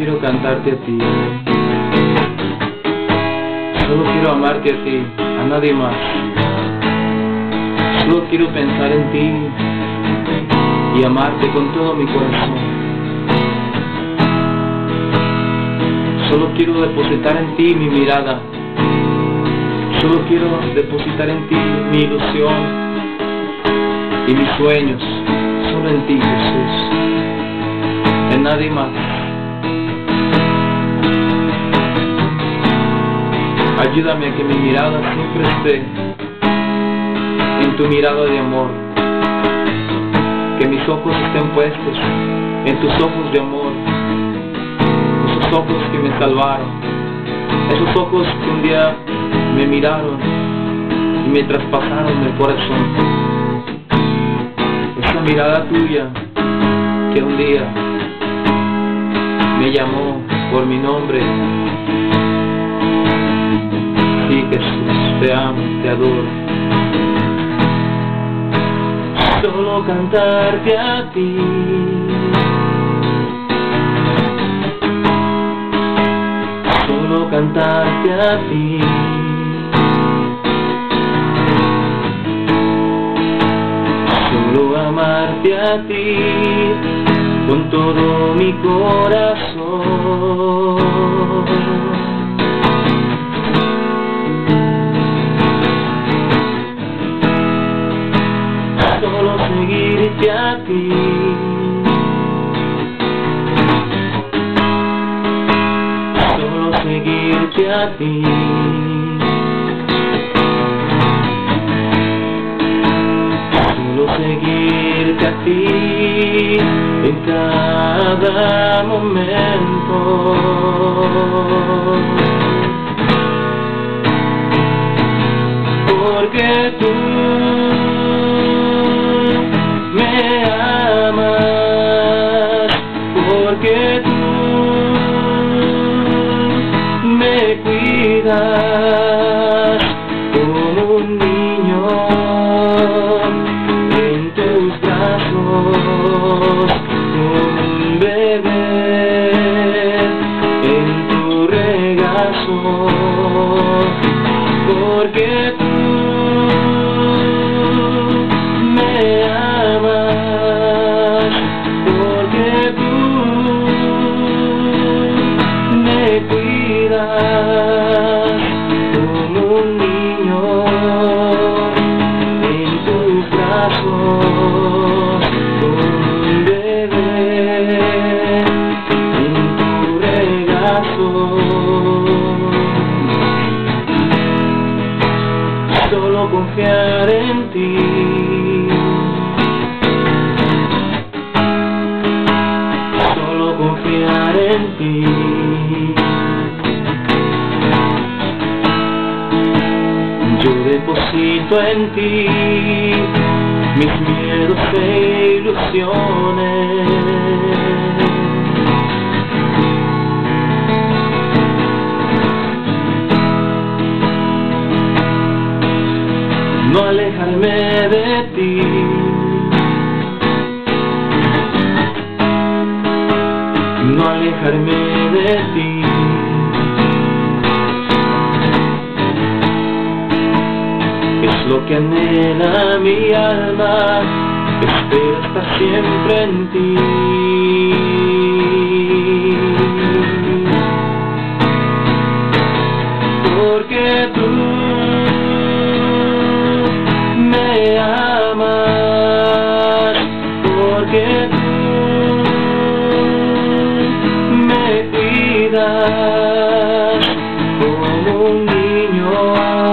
quiero cantarte a ti. Solo quiero amarte a ti, a nadie más. Solo quiero pensar en ti y amarte con todo mi corazón. Solo quiero depositar en ti mi mirada. Solo quiero depositar en ti mi ilusión y mis sueños. Solo en ti, Jesús, en nadie más. Ayúdame a que mi mirada siempre esté en tu mirada de amor. Que mis ojos estén puestos en tus ojos de amor. Esos ojos que me salvaron. Esos ojos que un día me miraron y me traspasaron el corazón. Esa mirada tuya que un día me llamó por mi nombre. Sí, Jesús, te amo, te adoro. Solo cantarte a ti. Solo cantarte a ti. Solo amarte a ti con todo mi corazón. Solo seguirte a ti. Solo seguirte a ti. Solo seguirte a ti en cada momento. Porque tú me amas, porque tú me cuidas como un niño en tus brazos, como un bebé en tu regazo, porque tú me amas, porque tú me cuidas como un niño en tus brazos, como un bebé en tu regazo. Solo confiar en ti. Solo confiar en ti. Yo deposito en ti mis miedos e ilusiones. No alejarme de ti. No alejarme de ti. Es lo que anhela mi alma, espero estar siempre en ti. Porque tú me amas, porque tú me cuidas como un niño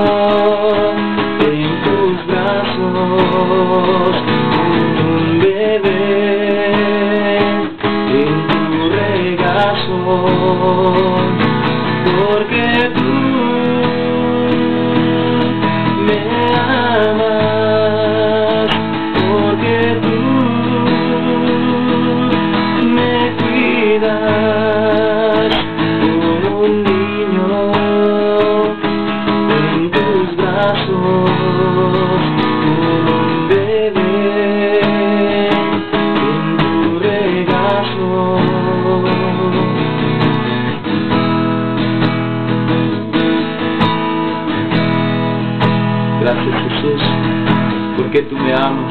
en tus brazos, como un bebé en tu regazo, porque tú me amas, porque tú me cuidas como un niño en tus brazos, como un bebé en tu regazo.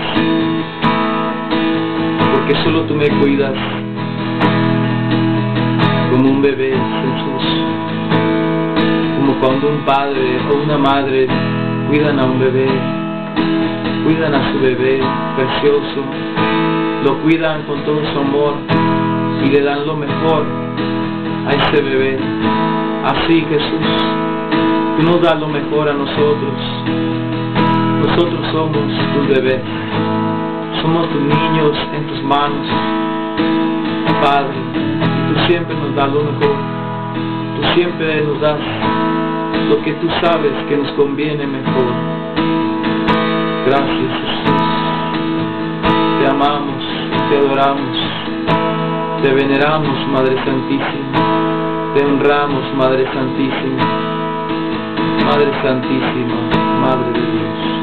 porque solo tú me cuidas como un bebé, Jesús, como cuando un padre o una madre cuidan a un bebé, cuidan a su bebé precioso, lo cuidan con todo su amor y le dan lo mejor a ese bebé. Así, Jesús, tú nos das lo mejor a nosotros. Nosotros somos tus bebés, somos tus niños en tus manos, Padre, y tú siempre nos das lo mejor. Tú siempre nos das lo que tú sabes que nos conviene mejor. Gracias, Jesús. Te amamos, te adoramos, te veneramos, Madre Santísima, te honramos, Madre Santísima, Madre Santísima, Madre de Dios.